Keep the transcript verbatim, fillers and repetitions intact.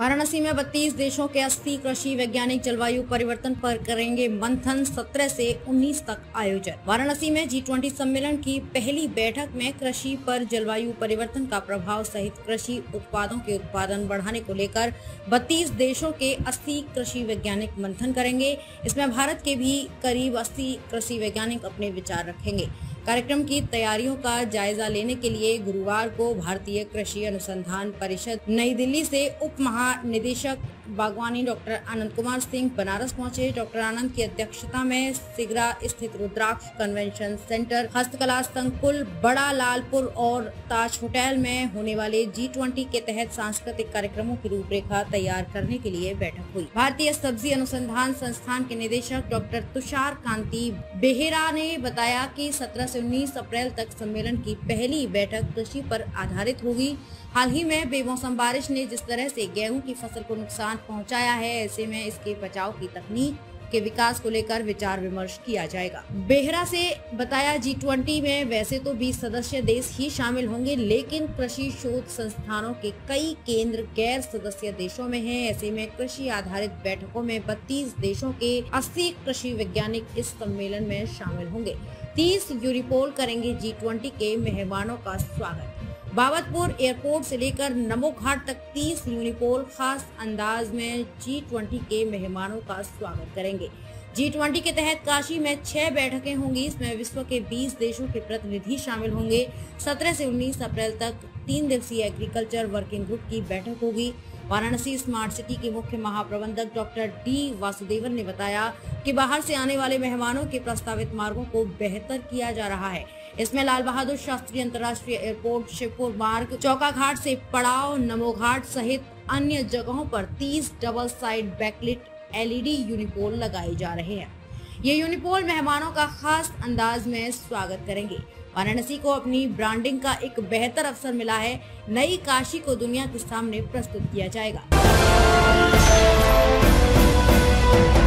वाराणसी में बत्तीस देशों के अस्सी कृषि वैज्ञानिक जलवायु परिवर्तन पर करेंगे मंथन। सत्रह से उन्नीस तक आयोजन। वाराणसी में जी ट्वेंटी सम्मेलन की पहली बैठक में कृषि पर जलवायु परिवर्तन का प्रभाव सहित कृषि उत्पादों के उत्पादन बढ़ाने को लेकर बत्तीस देशों के अस्सी कृषि वैज्ञानिक मंथन करेंगे। इसमें भारत के भी करीब अस्सी कृषि वैज्ञानिक अपने विचार रखेंगे। कार्यक्रम की तैयारियों का जायजा लेने के लिए गुरुवार को भारतीय कृषि अनुसंधान परिषद नई दिल्ली से उप महानिदेशक बागवानी डॉक्टर आनंद कुमार सिंह बनारस पहुंचे। डॉक्टर आनंद की अध्यक्षता में सिगरा स्थित रुद्राक्ष कन्वेंशन सेंटर, हस्तकला संकुल, बड़ा लालपुर और ताज होटल में होने वाले जी ट्वेंटी के तहत सांस्कृतिक कार्यक्रमों की रूपरेखा तैयार करने के लिए बैठक हुई। भारतीय सब्जी अनुसंधान संस्थान के निदेशक डॉक्टर तुषार कांति बेहेरा ने बताया कि सत्रह से उन्नीस अप्रैल तक सम्मेलन की पहली बैठक कृषि पर आधारित होगी। हाल ही में बेमौसम बारिश ने जिस तरह से गेहूं की फसल को नुकसान पहुंचाया है, ऐसे में इसके बचाव की तकनीक के विकास को लेकर विचार विमर्श किया जाएगा। बेहरा से बताया जी ट्वेंटी में वैसे तो बीस सदस्य देश ही शामिल होंगे, लेकिन कृषि शोध संस्थानों के कई केंद्र गैर सदस्य देशों में हैं। ऐसे में कृषि आधारित बैठकों में बत्तीस देशों के अस्सी कृषि वैज्ञानिक इस सम्मेलन में शामिल होंगे। तीस यूनिपोल करेंगे जी ट्वेंटी के मेहमानों का स्वागत। बाबतपुर एयरपोर्ट से लेकर नमो घाट तक तीस यूनिपोल खास अंदाज में जी ट्वेंटी के मेहमानों का स्वागत करेंगे। जी ट्वेंटी के तहत काशी में छह बैठकें होंगी। इसमें विश्व के बीस देशों के प्रतिनिधि शामिल होंगे। सत्रह से उन्नीस अप्रैल तक तीन दिवसीय एग्रीकल्चर वर्किंग ग्रुप की बैठक होगी। वाराणसी स्मार्ट सिटी के मुख्य महाप्रबंधक डॉक्टर डी वासुदेवन ने बताया कि बाहर से आने वाले मेहमानों के प्रस्तावित मार्गों को बेहतर किया जा रहा है। इसमें लाल बहादुर शास्त्री अंतर्राष्ट्रीय एयरपोर्ट, शिवपुर मार्ग, चौका घाट से पड़ाव, नमो घाट सहित अन्य जगहों पर तीस double side backlit L E D unipole लगाए जा रहे हैं। ये यूनिपोल मेहमानों का खास अंदाज में स्वागत करेंगे। वाराणसी को अपनी ब्रांडिंग का एक बेहतर अवसर मिला है। नई काशी को दुनिया के सामने प्रस्तुत किया जाएगा।